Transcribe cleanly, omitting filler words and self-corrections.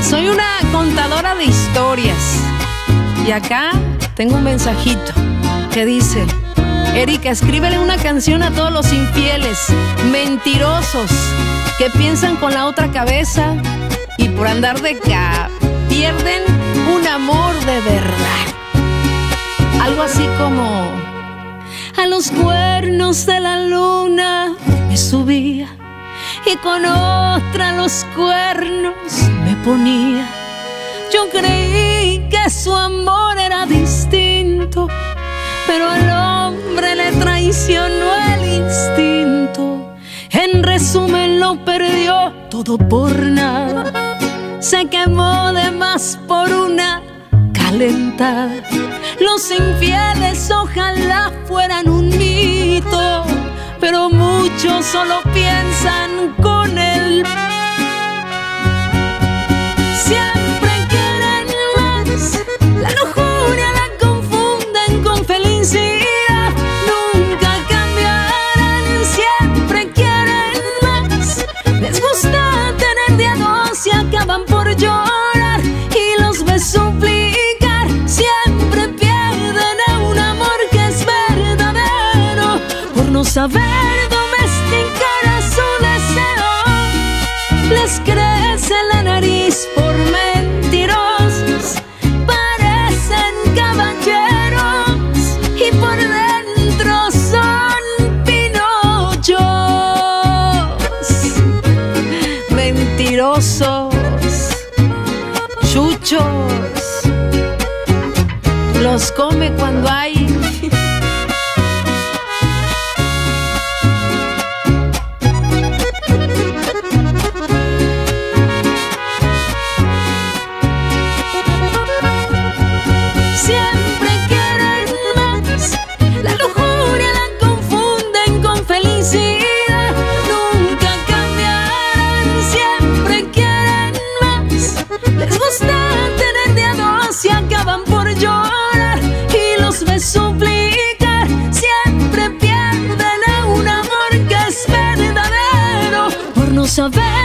Soy una contadora de historias y acá tengo un mensajito que dice: Erika, escríbele una canción a todos los infieles, mentirosos, que piensan con la otra cabeza y por andar de acá pierden un amor de verdad. Algo así como: a los cuernos de la luna me subía y con otra los cuernos me ponía. Yo creí que su amor era distinto, pero al hombre le traicionó el instinto. En resumen, lo perdió todo por nada. Se quemó de más por una calentada. Los infieles ojalá fueran un mito, pero muchos solo piensan con él. Siempre quieren más, la lujuria la confunden con felicidad. Nunca cambiarán, siempre quieren más. Les gusta tener de a dos y acaban por llorar. Y los ves suplicar, siempre pierden a un amor que es verdadero por no saber domesticar a su deseo. Les crece la nariz por mentirosos, parecen caballeros y por dentro son pinochos. Mentirosos, chuchos, los come cuando hay. Siempre quieren más, la lujuria la confunden con felicidad. Nunca cambiarán, siempre quieren más. Les gusta tener de a dos y acaban por llorar. Y los ves suplicar, siempre pierden a un amor que es verdadero por no saber